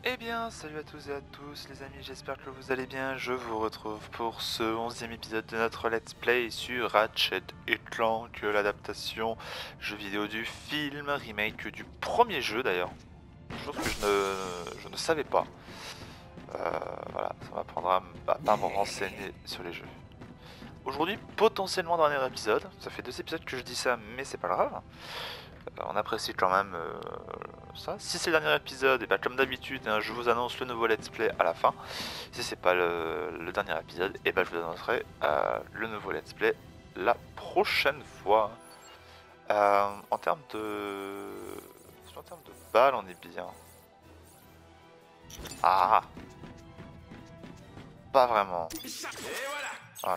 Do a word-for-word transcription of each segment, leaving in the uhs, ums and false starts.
Eh bien, salut à tous et à tous les amis, j'espère que vous allez bien. Je vous retrouve pour ce onzième épisode de notre Let's Play sur Ratchet et Clank, l'adaptation jeu vidéo du film, remake du premier jeu d'ailleurs. Chose que je ne, je ne savais pas. Euh, voilà, ça m'apprendra à pas à me renseigner sur les jeux. Aujourd'hui, potentiellement dernier épisode. Ça fait deux épisodes que je dis ça, mais c'est pas grave. Euh, on apprécie quand même euh, ça. Si c'est le dernier épisode, et bah, comme d'habitude, hein, je vous annonce le nouveau let's play à la fin. Si c'est pas le, le dernier épisode, et bah, je vous annoncerai euh, le nouveau let's play la prochaine fois. Euh, en termes de... En termes de balles, on est bien. Ah, pas vraiment. Voilà.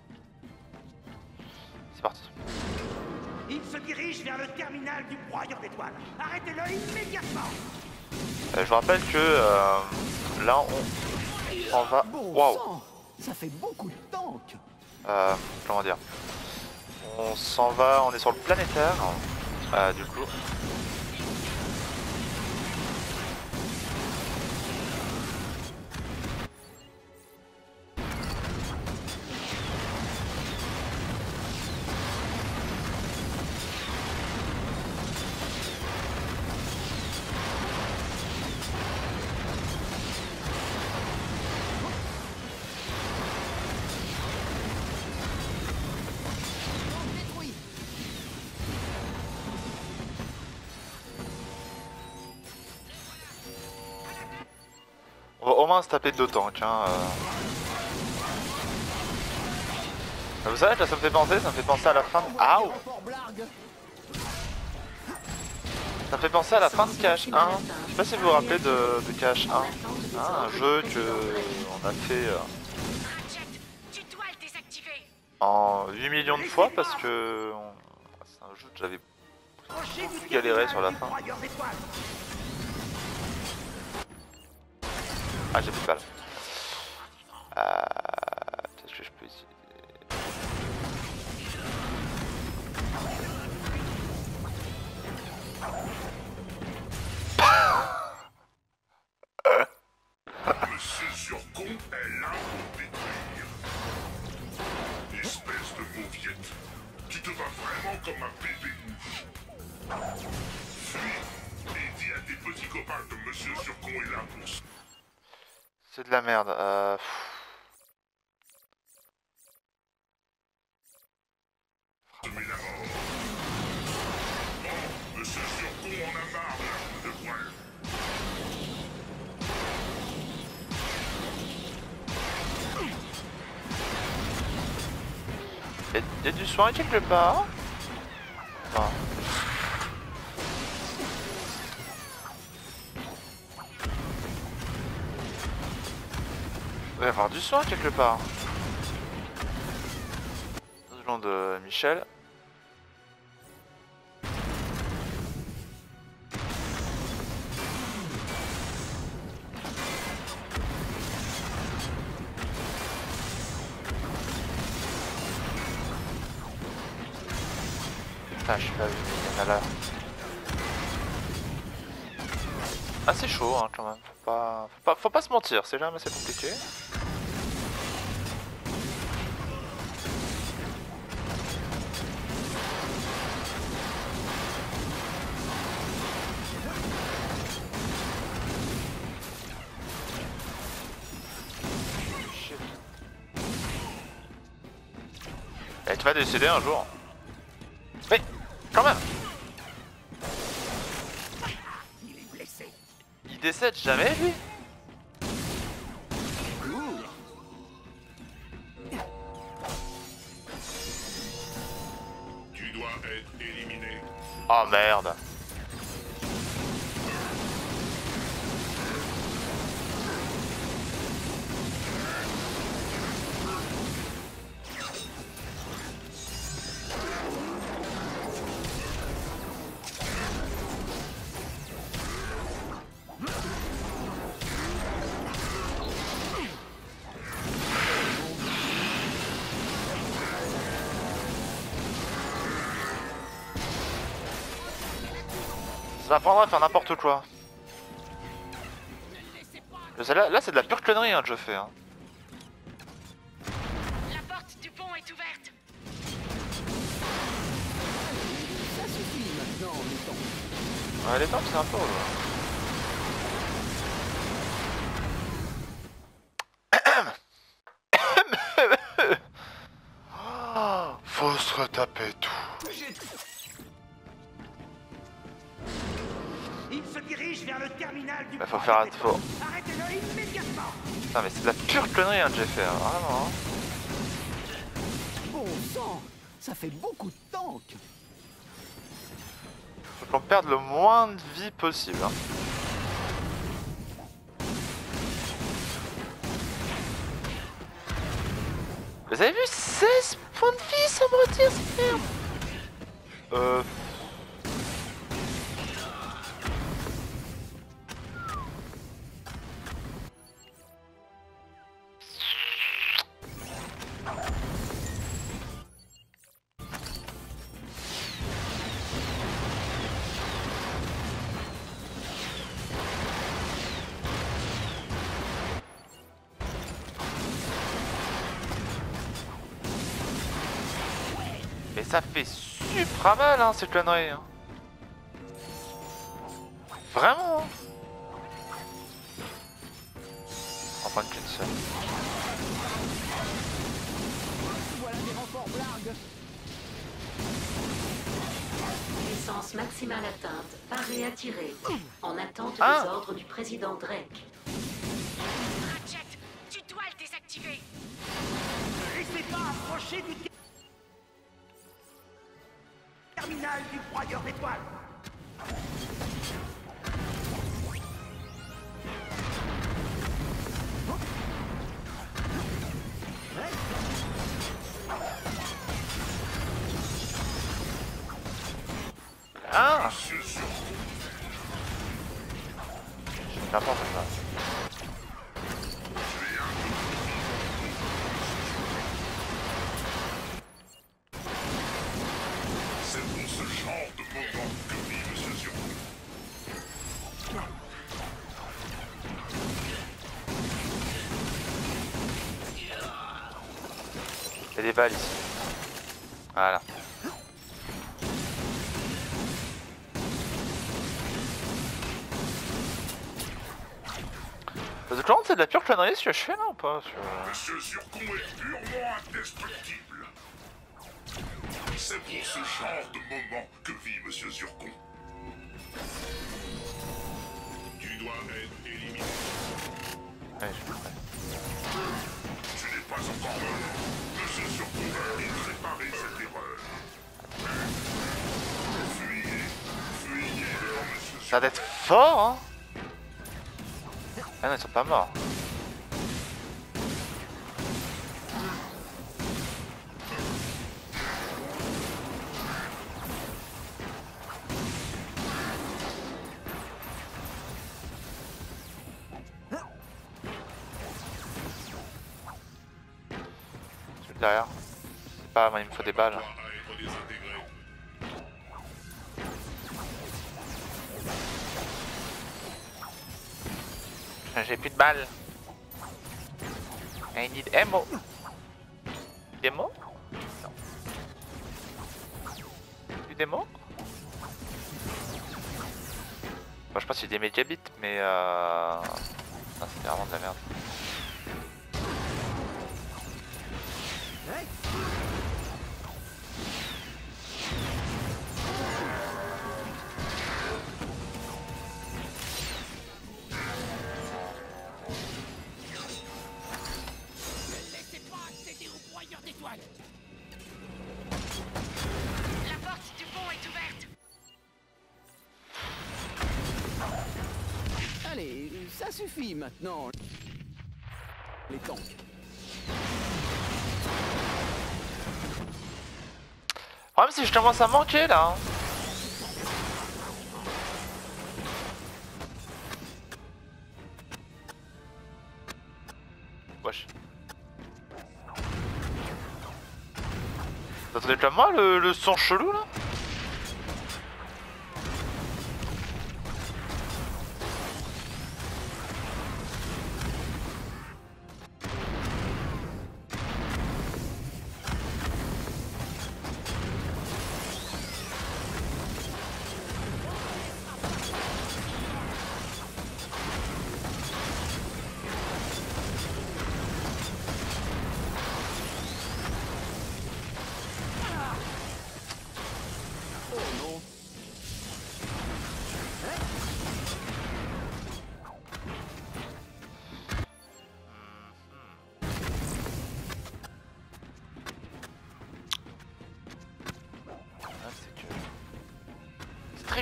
C'est parti. Il se dirige vers le terminal du broyeur d'étoiles. Arrêtez-le immédiatement. Euh, je vous rappelle que euh, là, on, on va... Bon Waouh. sang, ça fait beaucoup de tanks. Euh, comment dire? On s'en va, on est sur le planétaire. Euh, du coup... Détruit. On va au moins se taper deux tanks. Hein, euh. Vous savez, là, ça me fait penser, ça me fait penser à la fin de... Ah, ça me fait penser à la fin de K H un. Je sais pas si vous vous rappelez de, de K H un. Ah, un jeu que on a fait euh, en huit millions de fois parce que on- c'est un jeu que j'avais Approchez du galéré terminal sur la du fin. broyeur d'étoiles. Ah, j'ai plus de balles. Euh, Qu'est-ce que je peux essayer? Monsieur Surcon est là pour détruire. Espèce de mauviette. Tu te bats vraiment comme un bébé mouche. Fuis et dis à tes petits copains que Monsieur Surcon est là pour se... C'est de la merde. Euh... pff. semer la mort. Bon, Monsieur Surcon en a marre de la boule de poil. Y'a y a du soin quelque part? Enfin, il va y avoir du soin quelque part. Deux secondes, de Michel. Ah, je suis pas vu, mais il y en a là. Ah, c'est chaud hein, quand même. Faut pas... Faut, pas... Faut pas se mentir, c'est jamais assez compliqué. Shit. Et tu vas décider un jour. Mais, quand même, Il est blessé. il décède jamais lui. Tu dois être éliminé. Oh merde. Ça m'apprendra à faire n'importe quoi. Là, là c'est de la pure connerie hein, que je fais. Hein. La porte du pont est ouverte. Ça suffit maintenant, les tanks. Ouais, les tanks c'est un peu relou. Oh, faut se retaper tout. Il se dirige vers le terminal du Bah, faut broyeur faire d'étoiles. attention. Arrêtez-le immédiatement. Putain mais c'est de la pure connerie hein, que j'ai fait, hein, vraiment. Hein. Bon sang, ça fait beaucoup de tanks. Faut qu'on perde le moins de vie possible. Hein. Vous avez vu seize points de vie sans me retirer, c'est merde. Euh... Mais ça fait super mal hein, cette connerie. Hein. Vraiment. Hein. Enfin qu'une seule. Voilà des renforts blargues. Puissance maximale atteinte. Paré attiré. En attente Ah. des ordres du président Drake. Ratchet, tu dois le désactiver. Ne laissez pas approcher du terminal du broyeur d'étoiles. Ah, Monsieur sur n'importe quoi. C'est pour ce genre de moment que vit Monsieur Zurkon. Il y a des balles ici. Voilà. Parce que comment c'est de la pure connerie ce que je fais là ou pas sur... Monsieur Zurkon est purement indestructible. C'est pour ce genre de moment que vit Monsieur Zurkon. Tu dois être éliminé. Ouais, je suis prêt. Tu n'es pas encore mort. Monsieur Zurkon va réparer cette erreur. Fuyez, fuyez vers Monsieur Ça a d'être fort hein. Ah non ils sont pas morts. Je suis derrière. C'est pas moi il me faut des balles. Zurkon à être désintégré. J'ai plus de balles. I need ammo. Démo? Non. Du démo? Bon, je pense qu'il y a des mégabits, mais euh... non, c'est vraiment de la merde. Ne laissez pas accéder au broyeur d'étoiles. La porte du pont est ouverte. Allez, ça suffit maintenant. Les tanks. Le problème c'est que je commence à manquer là. Hein. Wesh. Vous entendez comme moi le, le son chelou là?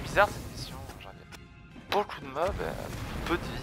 bizarre cette mission, genre, il y a beaucoup de mobs, euh, peu de vie.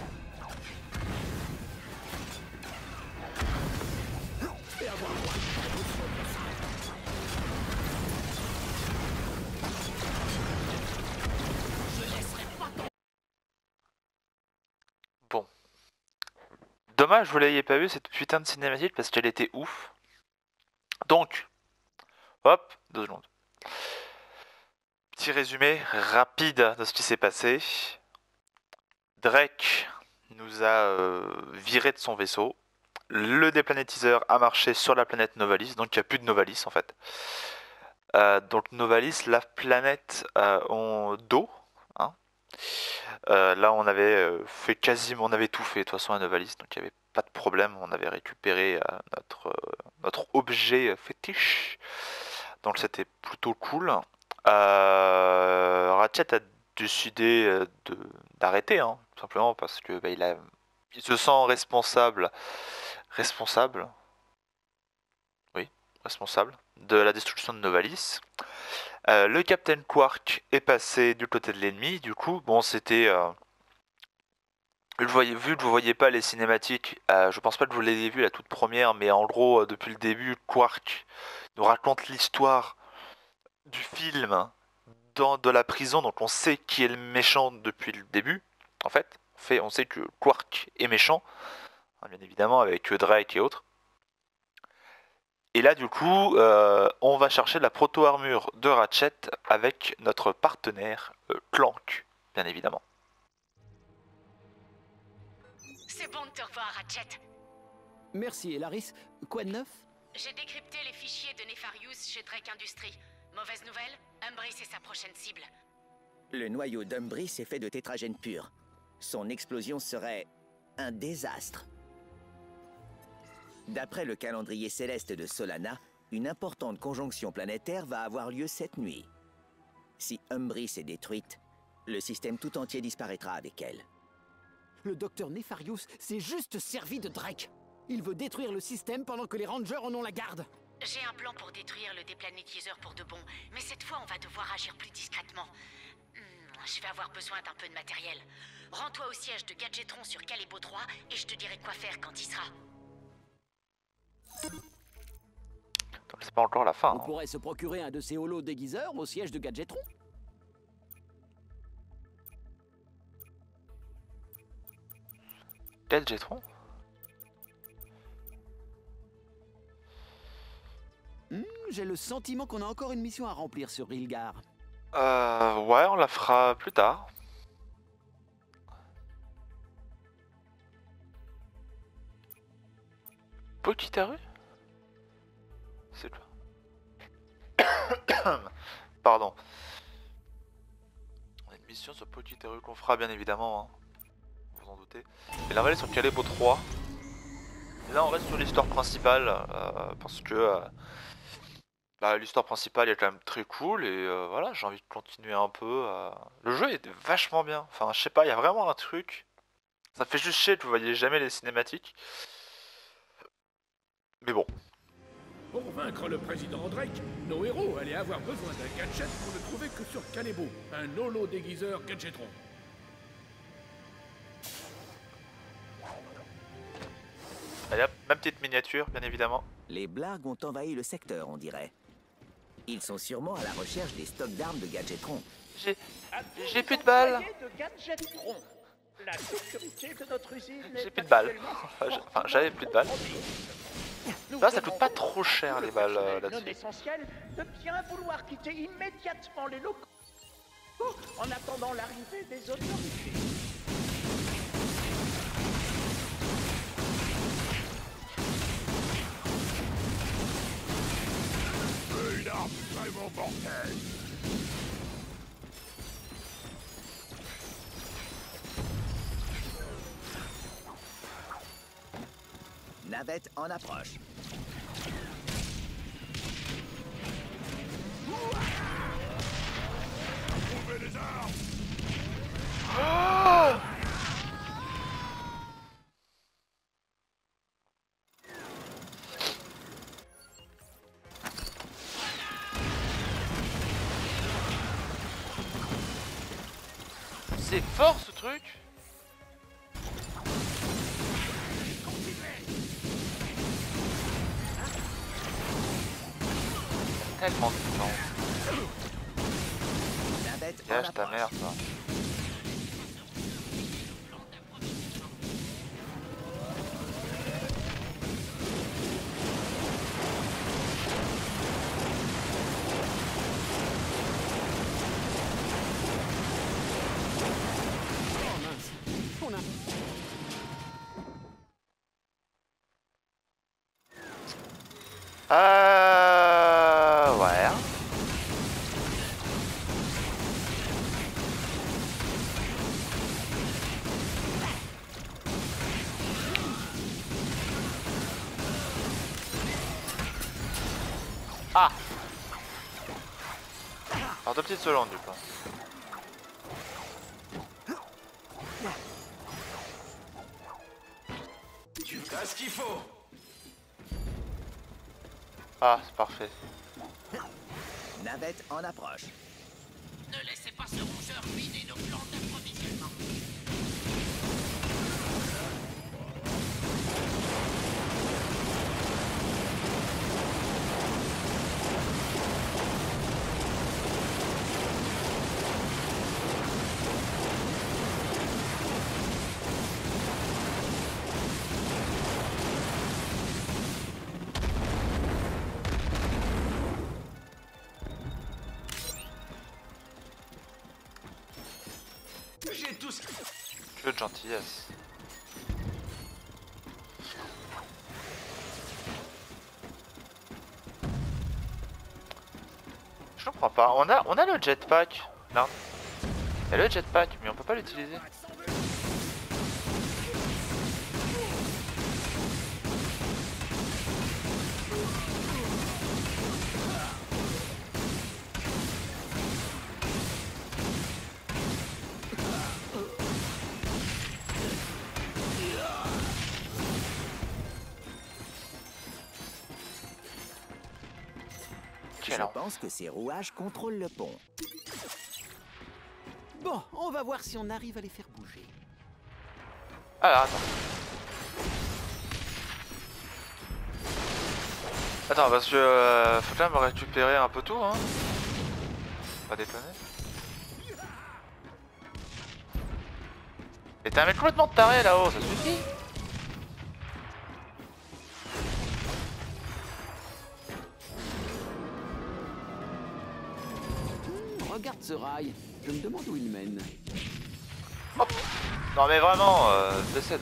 Bon. Dommage, vous l'ayez pas vu cette putain de cinématique parce qu'elle était ouf. Donc, hop, deux secondes. Petit résumé rapide de ce qui s'est passé. Drake nous a euh, viré de son vaisseau. Le déplanétiseur a marché sur la planète Novalis, donc il n'y a plus de Novalis en fait. Euh, donc Novalis, la planète euh, en d'eau. Hein. Euh, là on avait euh, fait quasiment, on avait tout fait de toute façon à Novalis, donc il n'y avait pas de problème, on avait récupéré euh, notre, euh, notre objet fétiche. Donc c'était plutôt cool. Euh, Ratchet a décidé de, d'arrêter, hein, tout simplement parce que bah, il, a, il se sent responsable, responsable, oui, responsable de la destruction de Novalis. Euh, le Captain Quark est passé du côté de l'ennemi. Du coup, bon, c'était euh, vu, voyez, vu que vous voyez pas les cinématiques, euh, je pense pas que vous l'ayez vu la toute première, mais en gros, euh, depuis le début, Quark nous raconte l'histoire du film dans de la prison, donc on sait qui est le méchant depuis le début. En fait, on, fait, on sait que Quark est méchant, hein, bien évidemment, avec Drake et autres. Et là, du coup, euh, on va chercher la proto-armure de Ratchet avec notre partenaire euh, Clank, bien évidemment. C'est bon de te revoir, Ratchet. Merci, Elaris. Quoi de neuf? J'ai décrypté les fichiers de Nefarious chez Drake Industries. Mauvaise nouvelle, Umbris est sa prochaine cible. Le noyau d'Umbris est fait de tétragène pur. Son explosion serait un désastre. D'après le calendrier céleste de Solana, une importante conjonction planétaire va avoir lieu cette nuit. Si Umbris est détruite, le système tout entier disparaîtra avec elle. Le docteur Nefarious s'est juste servi de Drake. Il veut détruire le système pendant que les Rangers en ont la garde. J'ai un plan pour détruire le déplanétiseur pour de bon, mais cette fois on va devoir agir plus discrètement. Hmm, je vais avoir besoin d'un peu de matériel. Rends-toi au siège de Gadgetron sur Calebo trois et je te dirai quoi faire quand il sera. Donc c'est pas encore la fin. On Hein. pourrait se procurer un de ces holos déguiseurs au siège de Gadgetron. Gadgetron ? Hmm, j'ai le sentiment qu'on a encore une mission à remplir sur Rilgar. Euh, ouais, on la fera plus tard. Pokitaru ? C'est quoi ? Pardon. On a une mission sur Pokitaru qu'on fera bien évidemment, hein. Vous en doutez. Et là on va aller sur Calebo trois. Et là on reste sur l'histoire principale, euh, parce que euh, bah, l'histoire principale est quand même très cool et euh, voilà, j'ai envie de continuer un peu. Euh... Le jeu est vachement bien, enfin je sais pas, il y a vraiment un truc. Ça fait juste chier que vous voyez jamais les cinématiques. Mais bon. Pour vaincre le président Drake, nos héros allaient avoir besoin d'un gadget qu'on ne trouvait que sur Calebo, un holo déguiseur Gadgetron. Allez hop, ma petite miniature, bien évidemment. Les blagues ont envahi le secteur, on dirait. Ils sont sûrement à la recherche des stocks d'armes de Gadgetron. J'ai... J'ai plus de balles. De Gadgetron. La sécurité de notre usine J'ai est plus de balles. actuellement Enfin, j'ai- enfin, j'avais plus de balles. Nous Ça, ça coûte pas demandons trop cher les balles euh, non là-dessus. essentiel de bien vouloir quitter immédiatement les locaux en attendant l'arrivée des autorités. Une arme vraiment mortelle. Navette en approche. Trouvez les armes. c'est fort ce truc. Tellement de temps. Gage ta mère, toi. Euh... Ouais. Ah. Alors deux petites secondes du coup. Tu as ce qu'il faut. Ah, c'est parfait. Navette en approche. Ne laissez pas ce rongeur ruiner nos plans d'approvisionnement. J'ai tout ce qu'il faut. Que de gentillesse. Je comprends pas. On a, on a le jetpack. Là. Il y a le jetpack, mais on peut pas l'utiliser. Je pense que ces rouages contrôlent le pont. Bon, on va voir si on arrive à les faire bouger. Alors attends. Attends, parce que euh, faut quand même récupérer un peu tout, hein. Pas déconner. Et t'as un mec complètement taré là-haut, ça suffit. Regarde ce rail, je me demande où il mène. Hop. Non mais vraiment, euh, décède.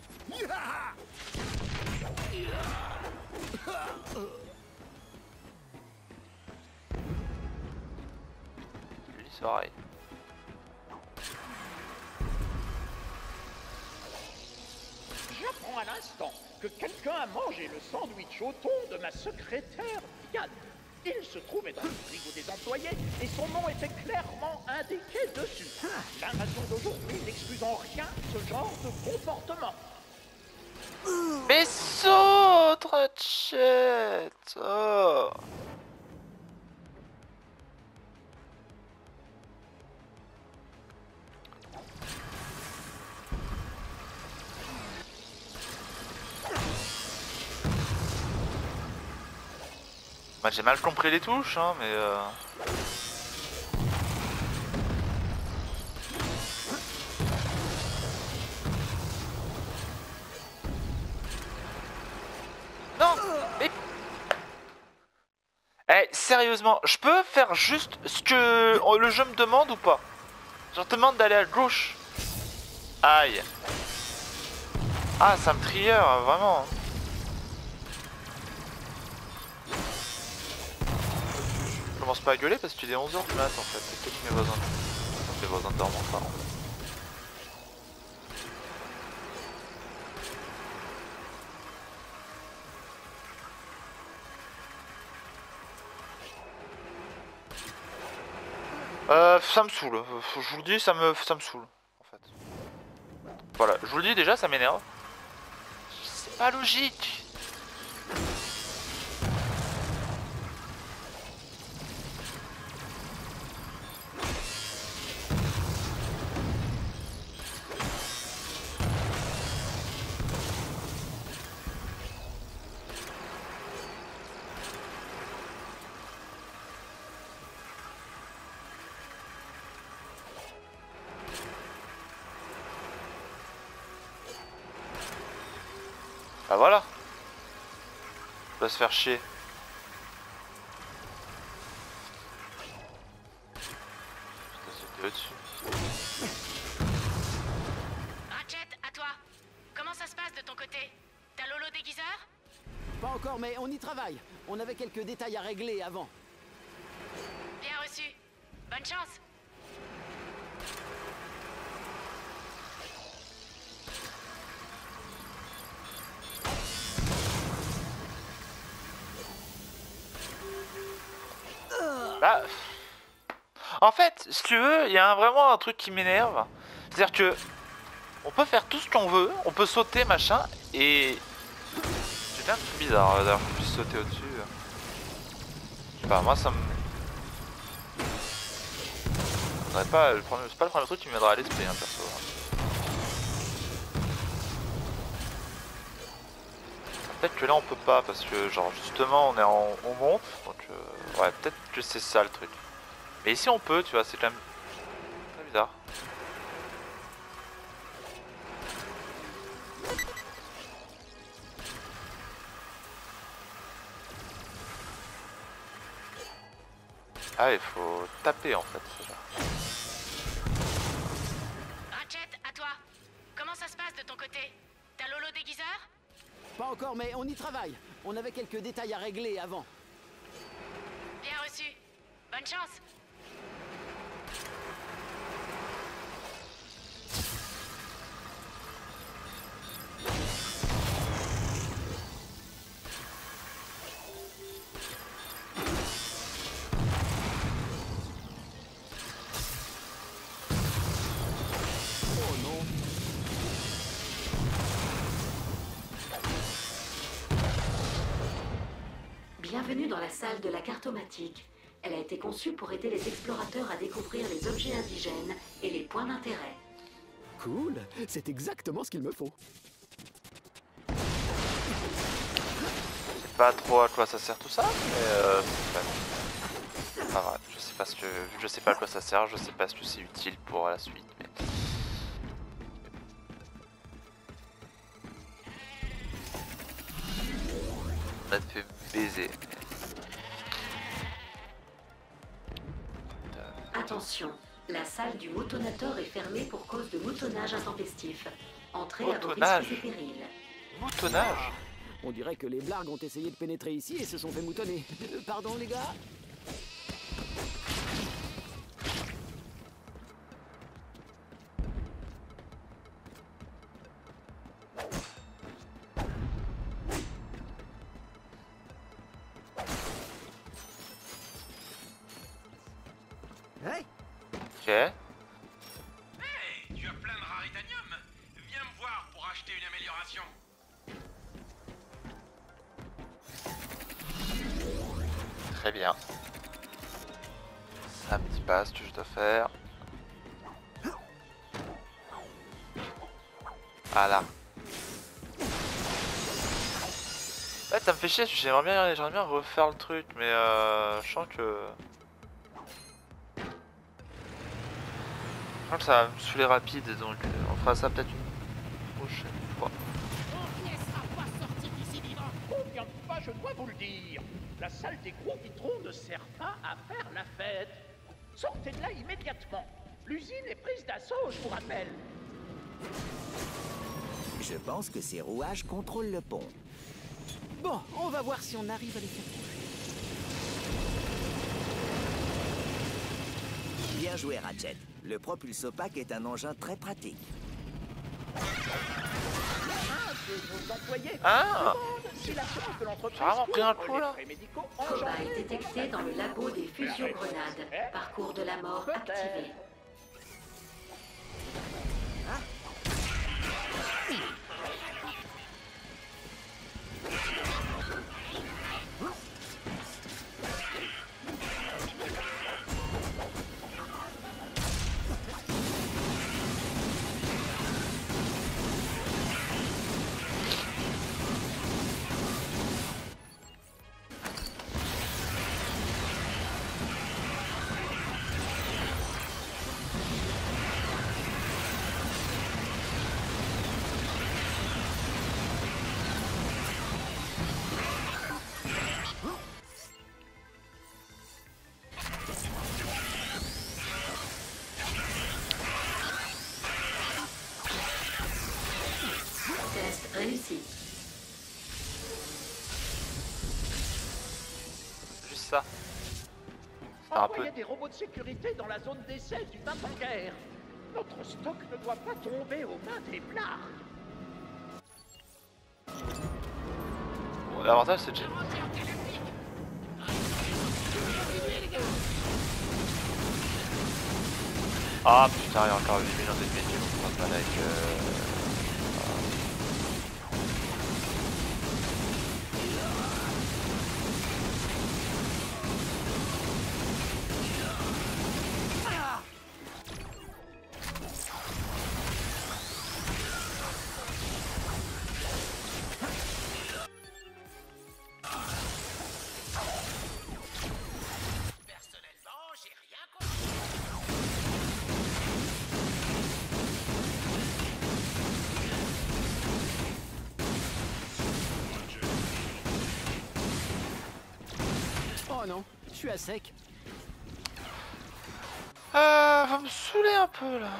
Lui c'est pareil. J'apprends à l'instant que quelqu'un a mangé le sandwich au thon de ma secrétaire Diane. Il se trouvait dans le frigo des employés et son nom était clairement indiqué dessus. La ration d'aujourd'hui n'excuse en rien ce genre de comportement. Mais saute, Ratchet. Oh. Bah, j'ai mal compris les touches, hein, mais euh... Non, mais... Eh, sérieusement, je peux faire juste ce que le jeu me demande ou pas? Je te demande d'aller à gauche. Aïe. Ah, ça me trilleur, vraiment. Je commence pas à gueuler parce que tu es onze heures du mat en fait, c'est peut-être mes voisins. Mes voisins dorment pas. Euh, ça me saoule, je vous le dis, ça me, ça me saoule en fait. Voilà, je vous le dis déjà, ça m'énerve. C'est pas logique. Bah voilà. On va se faire chier. Putain, c'était au-dessus. Ratchet, à toi. Comment ça se passe de ton côté? T'as Lolo déguiseur? Pas encore, mais on y travaille. On avait quelques détails à régler avant. Bien reçu. Bonne chance. Bah, en fait, si tu veux, il y a un- vraiment un truc qui m'énerve. C'est-à-dire que on peut faire tout ce qu'on veut, on peut sauter, machin, et c'est un truc bizarre d'ailleurs qu'on puisse sauter au-dessus. Je sais pas, moi ça me... C'est pas le premier... c'est pas le premier truc qui me viendra à l'esprit, hein, perso. Peut-être que là on peut pas parce que genre justement on est en on monte, donc euh, ouais, peut-être que c'est ça le truc. Mais ici on peut, tu vois, c'est quand même très bizarre. Ah, il faut taper en fait. C'est ça. Ratchet, à toi. Comment ça se passe de ton côté? T'as Lolo déguiseur? Pas encore, mais on y travaille. On avait quelques détails à régler avant. Bien reçu. Bonne chance. Bienvenue dans la salle de la cartomatique. Elle a été conçue pour aider les explorateurs à découvrir les objets indigènes et les points d'intérêt. Cool, c'est exactement ce qu'il me faut. Je sais pas trop à quoi ça sert tout ça, mais euh, c'est pas vrai. Je sais pas ce que, vu que je sais pas à quoi ça sert, je sais pas ce que c'est utile pour la suite. Mais... on a fait baiser. Attention, la salle du moutonateur est fermée pour cause de moutonnage intempestif. Entrez à vos Moutonnage. risques et périls. Moutonnage. On dirait que les blargues ont essayé de pénétrer ici et se sont fait moutonner. Euh, Pardon les gars? Hey! Ok. Hey, tu as plein de raritanium. Viens me voir pour acheter une amélioration. Très bien. Ça me dit pas ce que je dois faire. Voilà. Ouais, ça me fait chier, j'aimerais bien, j'aimerais bien refaire le truc, mais euh, je sens que... Je sens que ça va me saouler rapide, donc euh, on fera ça peut-être une prochaine fois. On ne laissera pas sortir d'ici vivant. Combien de fois je dois vous le dire? La salle des gros vitrons ne sert pas à faire la fête. Sortez de là immédiatement. L'usine est prise d'assaut, je vous rappelle. Je pense que ces rouages contrôlent le pont. Bon, on va voir si on arrive à les faire bouger. Bien joué, Ratchet. Le propulsopack est un engin très pratique. Un de nos employés Ah, demande si l'assurance de l'entreprise j'ai vraiment pris un couvre coup, les là. frais médicaux Cobaye engendrés détecté dans le labo des fusions-grenades. Parcours de la mort activé. réussi. Juste ça. C'est un peu... Envoyez des robots de sécurité dans la zone d'essai du vingt en guerre. Notre stock ne doit pas tomber aux mains des blards. Bon, l'avantage c'est que j'ai... Ah putain, il y a encore huit millions d'ennemis qui vont prendre avec... Euh... Oh non, je suis à sec. Euh, va me saouler un peu là.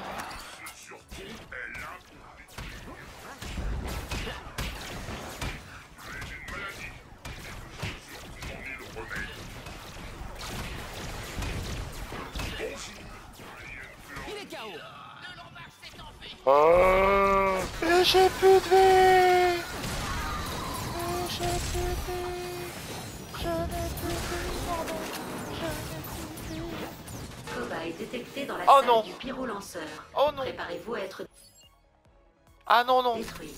Il est K O. Oh, et j'ai plus de vie. Et j'ai plus de vie. Je n'ai plus de vie, pardon. Je n'ai plus de vie. Cobaye détecté dans la Oh salle non. du pyrolanceur. Oh non. Préparez-vous à être Ah non, non. détruit.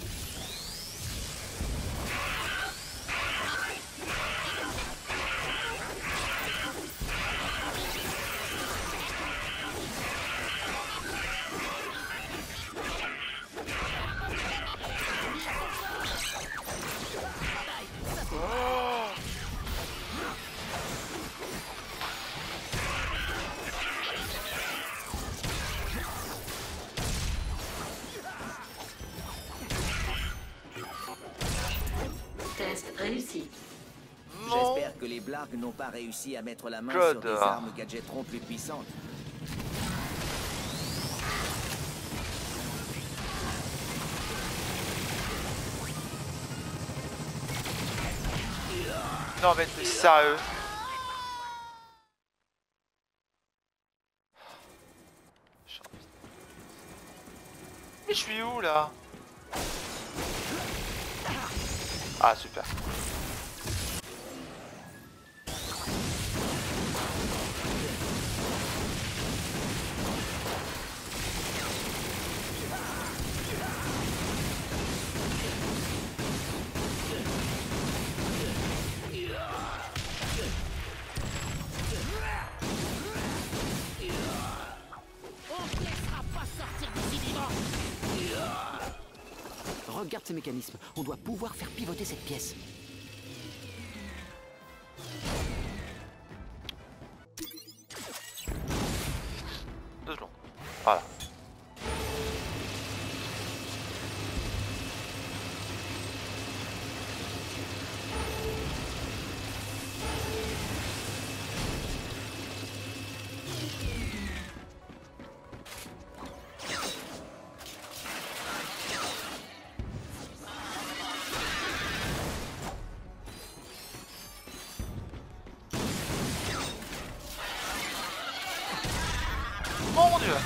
Test réussi. Non. J'espère que les Blargs n'ont pas réussi à mettre la main Claude. sur des armes gadgetron plus puissantes. Non mais t'es sérieux? Mais je suis où là? Ah super. Regarde ces mécanismes. On doit pouvoir faire pivoter cette pièce. Deux secondes. Voilà. Oh mon dieu.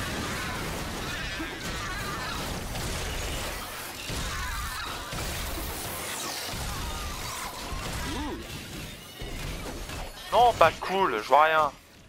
Non, pas cool, je vois rien.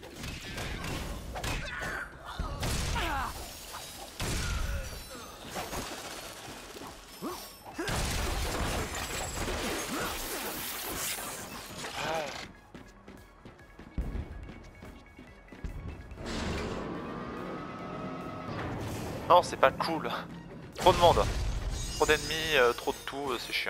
Non, c'est pas cool. Trop de monde. Trop d'ennemis, euh, trop de tout, euh, c'est chiant.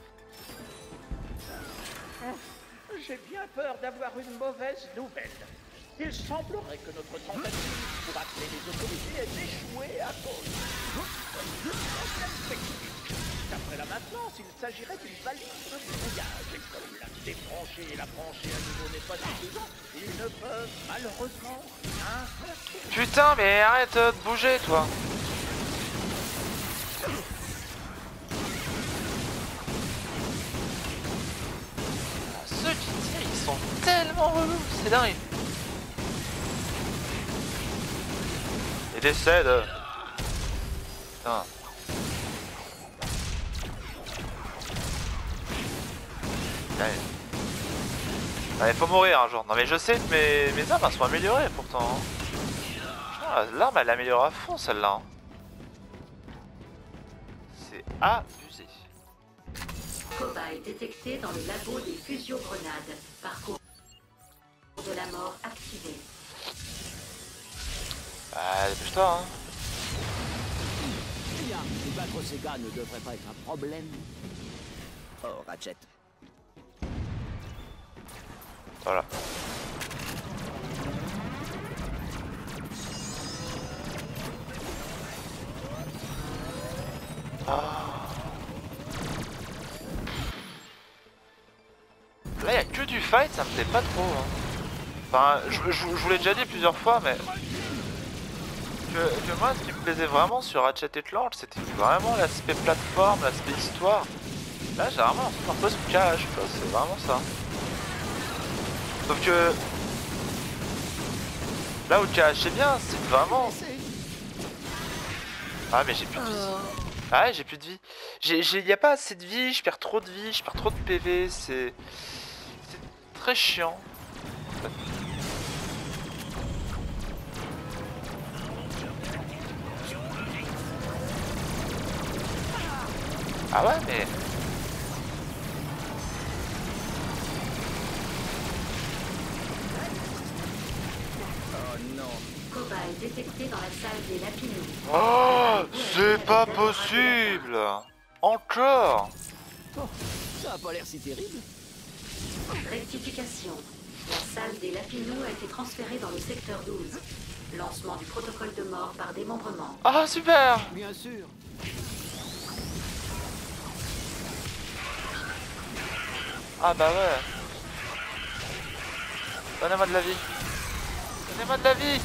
J'ai bien peur d'avoir une mauvaise nouvelle. Il semblerait que notre tentative pour appeler les autorités ait échoué à cause de problèmes techniques. D'après la maintenance, il s'agirait d'une valise de brouillage. Et comme la débrancher et la brancher à nouveau n'est pas suffisant, ils ne peuvent malheureusement rien faire. Putain, mais arrête euh, de bouger, toi. tellement relou, c'est dingue. Il décède. Putain. Allez. Allez, faut mourir un jour. Non mais je sais que mes, mes armes elles sont améliorées pourtant. Ah, l'arme elle améliore à fond celle-là. C'est abusé. Cobaye détecté dans le labo des fusiogrenades. Parcours de la mort activé. Bah, dépêche-toi, hein. Bien, battre ces gars ne devrait pas être un problème. Oh, Ratchet. Voilà. Ah. Là, il y a que du fight, ça me plaît pas trop. Hein. Enfin, je, je, je vous l'ai déjà dit plusieurs fois, mais que, que moi, ce qui me plaisait vraiment sur Ratchet et Clank, c'était vraiment l'aspect plateforme, l'aspect histoire. Là, j'ai vraiment un peu ce cache, c'est vraiment ça. Sauf que là où le cache c'est bien, c'est vraiment. Ah, mais j'ai plus de vie. Ah ouais, j'ai plus de vie. J'ai, j'ai, y a pas assez de vie, je perds trop de vie, je perds trop de P V, c'est. C'est très chiant. Ah ouais, mais. Oh non. Cobaye détecté dans la salle des lapinous. Oh, c'est pas possible. Encore. Oh, ça a pas l'air si terrible. Rectification. La salle des lapinous a été transférée dans le secteur douze. Lancement du protocole de mort par démembrement. Ah, super. Bien sûr. Ah bah ouais. Donnez-moi de la vie. Donnez-moi de la vie.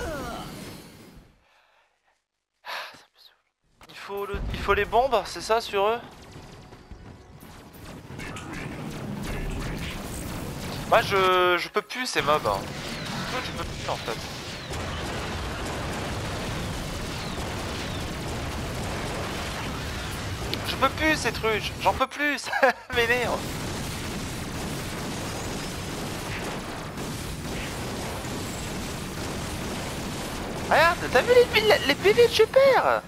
Il faut, le, il faut les bombes, c'est ça sur eux? Moi je, je peux plus ces mobs. Toi tu peux plus en fait. Je peux plus ces trucs, j'en peux plus, ça m'énerve. Regarde, t'as vu les, les P V que je perds?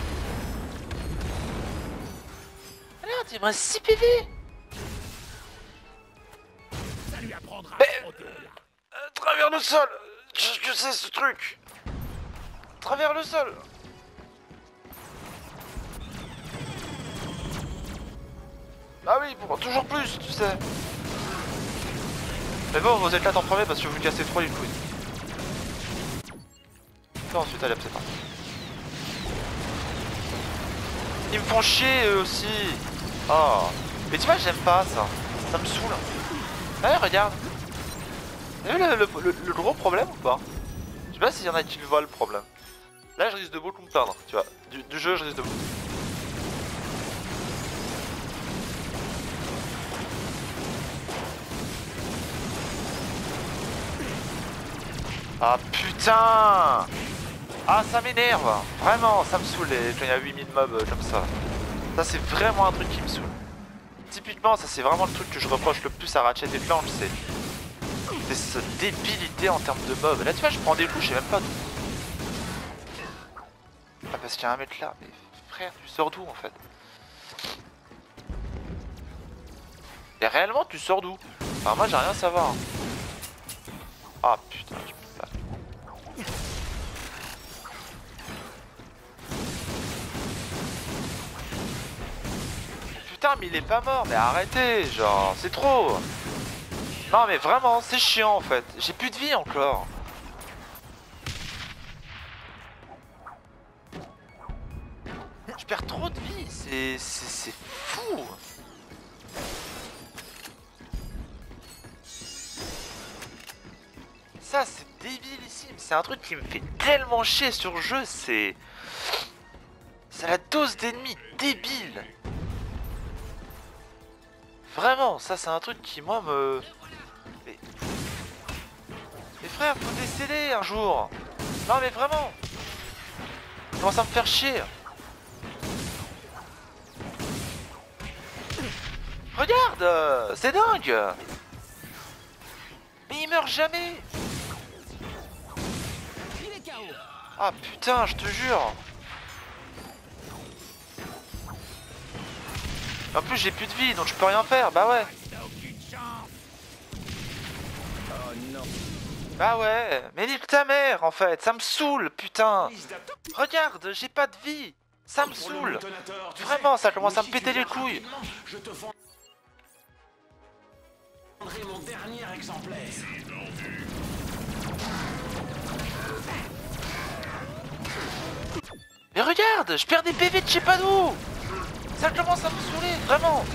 Regarde, il me reste six P V. Ça lui apprendra Mais, à frotter, là. euh, travers le sol. Qu'est-ce que c'est ce truc? Travers le sol. Ah oui, pour toujours plus, tu sais. Mais bon, vous êtes là en premier parce que vous cassez trop les couilles. Et ensuite, allez, c'est parti. Ils me font chier eux aussi. Oh. Mais tu vois, j'aime pas ça. Ça me saoule. Ouais, regarde. T'as vu le, le, le, le gros problème ou pas? Je sais pas s'il y en a qui le voient le problème. Là, je risque de beaucoup me plaindre, tu vois. Du, du jeu, je risque de beaucoup. Ah putain! Ah ça m'énerve! Vraiment, ça me saoule quand il y a huit mille mobs comme ça. Ça c'est vraiment un truc qui me saoule. Typiquement, ça c'est vraiment le truc que je reproche le plus à Ratchet et Clank, c'est... C'est cette débilité en termes de mobs. Là tu vois, je prends des coups, je sais même pas d'où. Ah parce qu'il y a un mec là, mais frère, tu sors d'où en fait? Et réellement, tu sors d'où? Enfin moi j'ai rien à savoir. Ah putain, je peux pas. Putain, mais il est pas mort, mais arrêtez, genre, c'est trop. Non mais vraiment, c'est chiant en fait. J'ai plus de vie encore. Je perds trop de vie, c'est c'est fou. Ça c'est débilissime, c'est un truc qui me fait tellement chier sur le jeu, c'est... C'est la dose d'ennemis débile. Vraiment, ça c'est un truc qui moi me... Mais... frère, faut décéder un jour. Non mais vraiment. Ça commence à me faire chier. Regarde, euh, c'est dingue. Mais il meurt jamais. Il est K O. Ah putain, je te jure. En plus j'ai plus de vie donc je peux rien faire, bah ouais. Oh non. Bah ouais, mais nique ta mère en fait, ça me saoule putain. Regarde, j'ai pas de vie. Ça me saoule. Vraiment, ça commence à me péter les couilles. Je te vendrai mon dernier exemplaire. Mais regarde, je perds des P V de je sais pas d'où. Ça commence à me saouler, vraiment.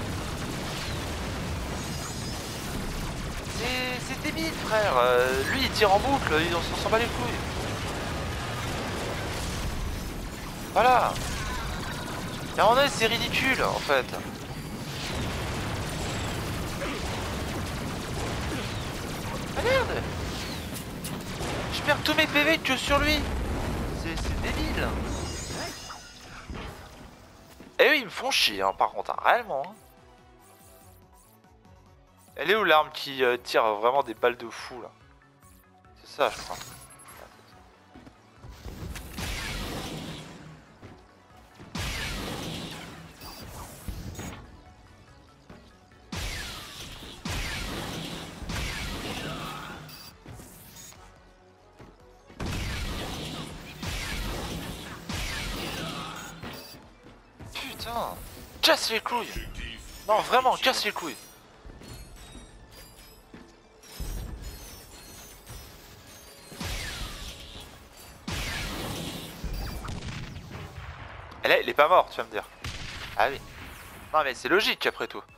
C'est c'est débile frère, euh, lui il tire en boucle, il on s'en bat les couilles. Voilà. Et à un moment donné c'est ridicule en fait. Regarde. Je perds tous mes P V que sur lui. C'est débile. Et eux ils me font chier hein, par contre, hein, réellement. Hein. Elle est où l'arme qui euh, tire vraiment des balles de fou là? C'est ça je crois. Putain, casse les couilles. Non vraiment, casse les couilles. Et là, il est pas mort, tu vas me dire. Ah oui. Non mais c'est logique après tout.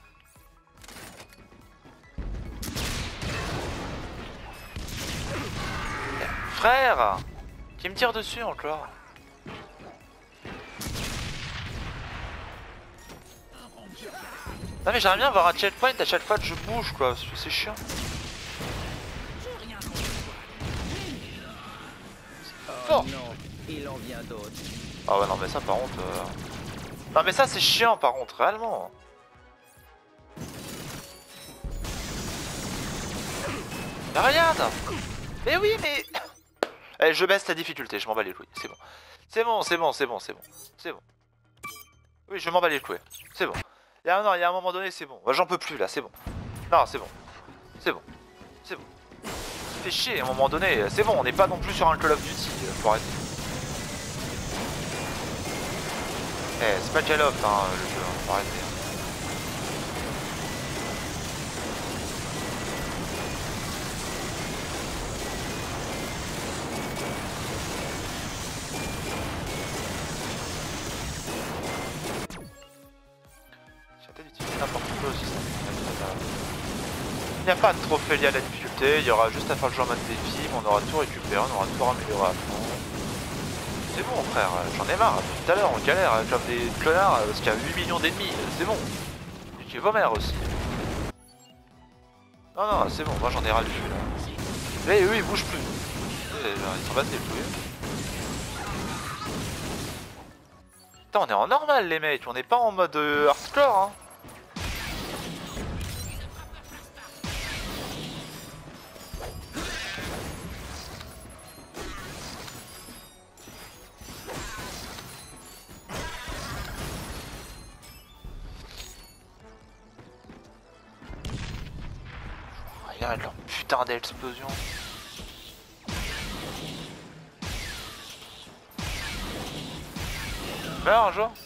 Frère, qui me tire dessus encore. Non mais j'aimerais bien avoir un checkpoint à chaque fois que je bouge quoi, parce que c'est chiant. Oh non, il en vient d'autres. Ah ouais non mais ça par contre... Euh... Non mais ça c'est chiant par contre, réellement. Mais regarde. Mais oui mais... Allez je baisse la difficulté, je m'en bats les couilles, c'est bon. C'est bon, c'est bon, c'est bon, c'est bon, c'est bon. Oui je m'en bats les couilles, c'est bon. Il y a, non, il y a un moment donné c'est bon, j'en peux plus là, c'est bon. Non c'est bon, c'est bon, c'est bon. Fait chier à un moment donné, c'est bon, on n'est pas non plus sur un Call of Duty, faut arrêter. Eh, c'est pas Call of hein, le jeu, faut arrêter. J'ai peut-être utilisé n'importe quoi aussi, ça. Il n'y a pas de trophée lié à la difficulté, il y aura juste à faire le jeu en mode défi, on aura tout récupéré, on aura tout amélioré à fond. C'est bon frère, j'en ai marre, depuis tout à l'heure on galère comme des clonards parce qu'il y a huit millions d'ennemis, c'est bon. Et j'ai vos mères aussi. Non non, c'est bon, moi j'en ai ras le cul là. Là eux ils bougent plus. Ils sont battus les couilles. Putain on est en normal les mecs, on n'est pas en mode euh, hardcore hein. Regarde leur putain d'explosion. Meurs un jour.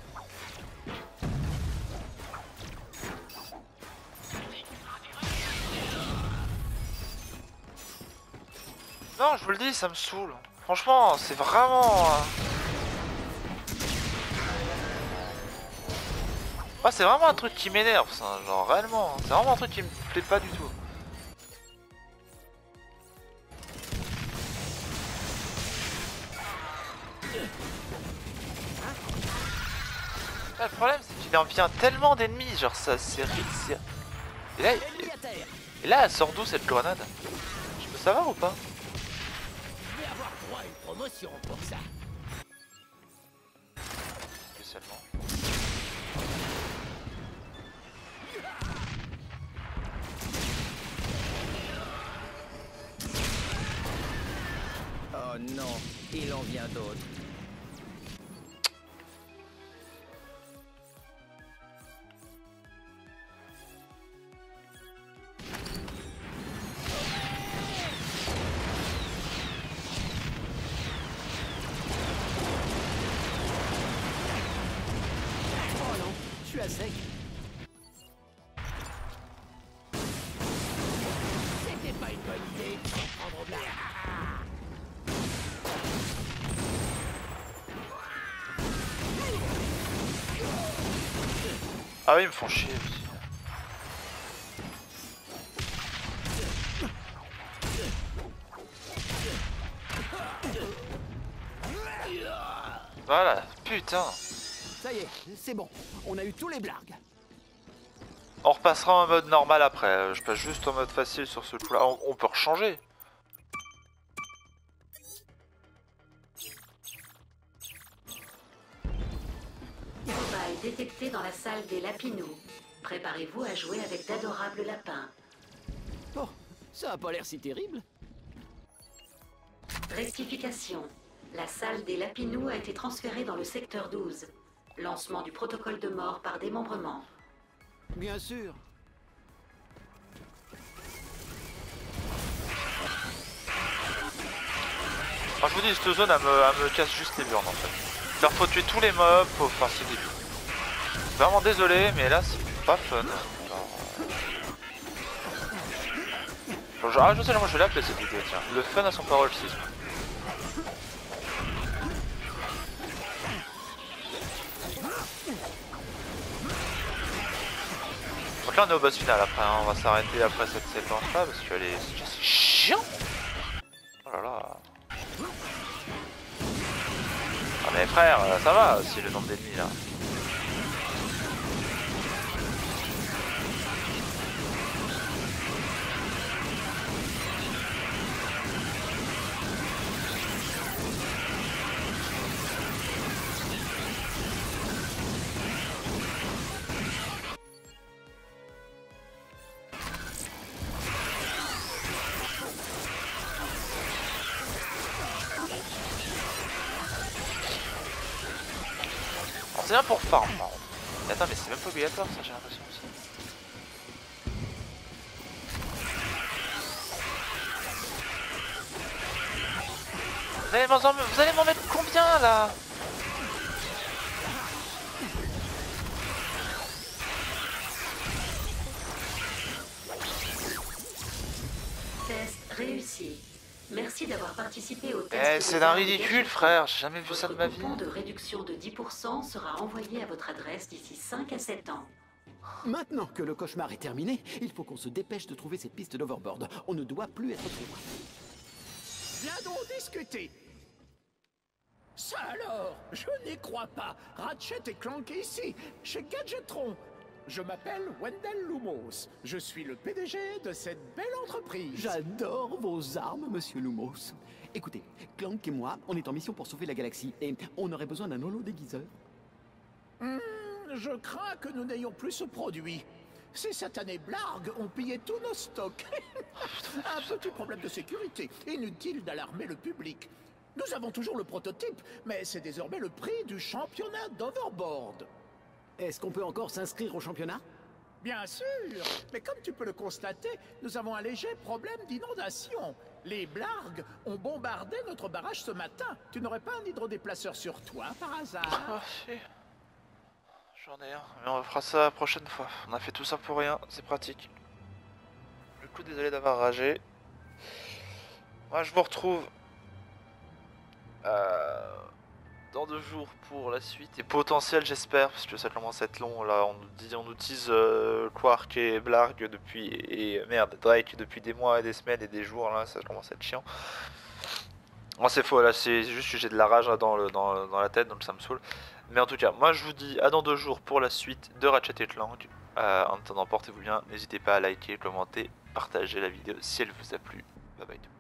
Non, je vous le dis, ça me saoule. Franchement, c'est vraiment... Ah, c'est vraiment un truc qui m'énerve, ça, genre réellement. C'est vraiment un truc qui me plaît pas du tout. Là, le problème, c'est qu'il en vient tellement d'ennemis, genre ça, c'est... Et là, et là, elle sort d'où cette grenade? Je peut savoir ou pas? Je vais avoir droit à une promotion pour ça. Spécialement. Oh non, il en vient d'autres. Oh non, je suis à sec. C'était pas une bonne idée de s'en prendre au blague. Ah oui, ils me font chier aussi. Voilà, putain. Ça y est, c'est bon. On a eu tous les blagues. On repassera en mode normal après. Je passe juste en mode facile sur ce coup là. On, on peut rechanger. Trouvaille détectée dans la salle des lapinous. Préparez-vous à jouer avec d'adorables lapins. Oh, ça a pas l'air si terrible. Rectification. La salle des lapinous a été transférée dans le secteur douze. Lancement du protocole de mort par démembrement. Bien sûr. Quand je vous dis, cette zone, elle me, elle me casse juste les burnes en fait. Il faut tuer tous les mobs, faut... enfin c'est débile. Vraiment désolé, mais là c'est pas fun. Genre... Genre, ah je sais, moi je vais l'appeler cette vidéo, tiens. Le fun à son paroxysme. Donc là on est au boss final après, hein. On va s'arrêter après cette séquence là parce qu'elle est... c'est chiant. Oh là là. Ah mais frère, ça va aussi le nombre d'ennemis là. C'est bien pour farm. Mais attends, mais c'est même pas obligatoire ça, j'ai l'impression aussi. Vous allez m'en vous allez m'en mettre combien là? Test réussi. Merci d'avoir participé au test. Eh, c'est d'un ridicule, frère. J'ai jamais vu ça de ma vie. Votre coupon de réduction de dix pour cent sera envoyé à votre adresse d'ici cinq à sept ans. Maintenant que le cauchemar est terminé, il faut qu'on se dépêche de trouver cette piste d'overboard. On ne doit plus être trop loin. Viens donc discuter. Ça alors, je n'y crois pas. Ratchet et Clank ici, chez Gadgetron. Je m'appelle Wendell Lumos. Je suis le P D G de cette belle entreprise. J'adore vos armes, monsieur Lumos. Écoutez, Clank et moi, on est en mission pour sauver la galaxie et on aurait besoin d'un holo déguiseur. Hmm, je crains que nous n'ayons plus ce produit. Ces satanés blargues ont pillé tous nos stocks. Un petit problème de sécurité. Inutile d'alarmer le public. Nous avons toujours le prototype, mais c'est désormais le prix du championnat d'overboard. Est-ce qu'on peut encore s'inscrire au championnat? Bien sûr, mais comme tu peux le constater, nous avons un léger problème d'inondation. Les blargues ont bombardé notre barrage ce matin. Tu n'aurais pas un hydrodéplaceur sur toi, par hasard? Ah si. J'en ai un, mais on fera ça la prochaine fois. On a fait tout ça pour rien, c'est pratique. Du coup, désolé d'avoir ragé. Moi, je vous retrouve euh, dans deux jours pour la suite et potentiel, j'espère, parce que ça commence à être long. Là, on nous dit, on nous tease euh, Quark et Blarg depuis et merde Drake depuis des mois et des semaines et des jours. Là, ça commence à être chiant. Moi, c'est faux. Là, c'est juste que j'ai de la rage là, dans, le, dans, dans la tête, donc ça me saoule. Mais en tout cas, moi je vous dis à dans deux jours pour la suite de Ratchet et Clank. Euh, en attendant, portez-vous bien. N'hésitez pas à liker, commenter, partager la vidéo si elle vous a plu. Bye bye.